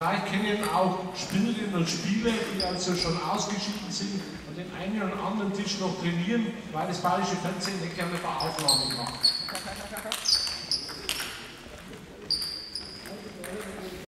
Vielleicht kennen auch Spielerinnen und Spieler, die also schon ausgeschieden sind und den einen oder anderen Tisch noch trainieren, weil das Bayerische Fernsehen nicht gerne ein paar Aufnahmen macht.